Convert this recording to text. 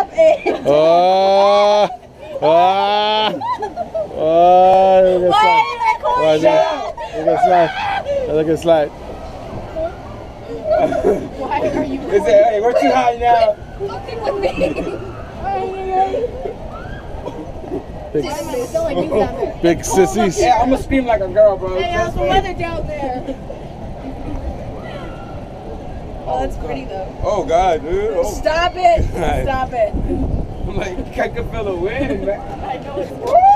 it. Oh, look at slide. Look at slide. Why are you Hey, we're too high now. fucking with me? Big sissies. Yeah, I'm gonna scream like a girl, bro. Hey, how's the weather down there? Oh, that's pretty though. Oh God, dude. Oh. Stop it! Stop it! I'm like, I can feel the wind, man. I know it's